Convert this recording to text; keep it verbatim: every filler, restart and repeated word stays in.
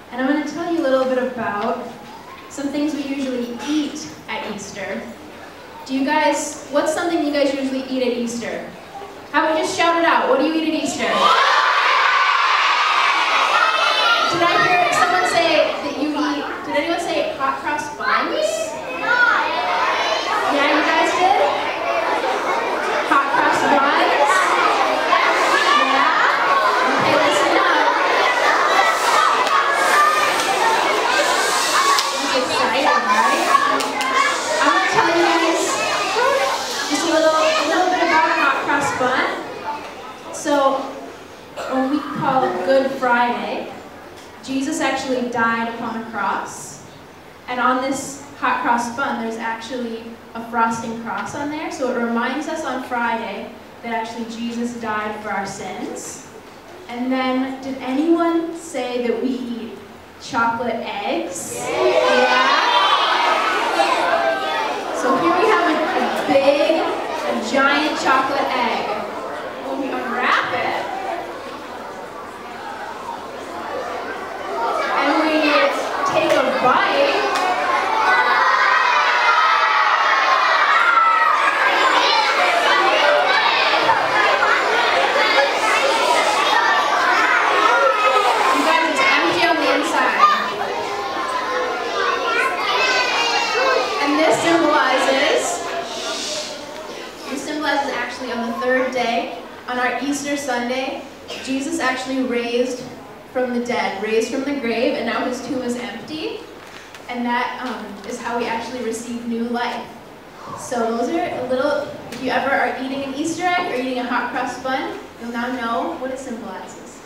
And I'm going to tell you a little bit about some things we usually eat at Easter. Do you guys, what's something you guys usually eat at Easter? How about we just shout it out? What do you eat at Easter? Did I hear someone say that you eat, did anyone say hot cross buns? Yeah, you guys did? Hot cross buns? Yeah? Okay, listen up. That's exciting, right? I'm going to tell you guys just a little, a little bit about a hot cross bun. So, when we call Good Friday, Jesus actually died upon a cross. And on this hot cross bun, there's actually a frosting cross on there. So it reminds us on Friday that actually Jesus died for our sins. And then, did anyone say that we eat chocolate eggs? Yeah? So here we have a, a big, a giant chocolate egg. When we unwrap it, and we take a bite, on the third day, on our Easter Sunday, Jesus actually raised from the dead, raised from the grave, and now his tomb is empty. And that um, is how we actually receive new life. So those are a little, if you ever are eating an Easter egg or eating a hot cross bun, you'll now know what it symbolizes.